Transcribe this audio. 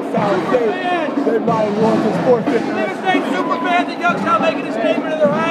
South State. They might want to sport. Michigan State Superfans at Youngstown making a statement of their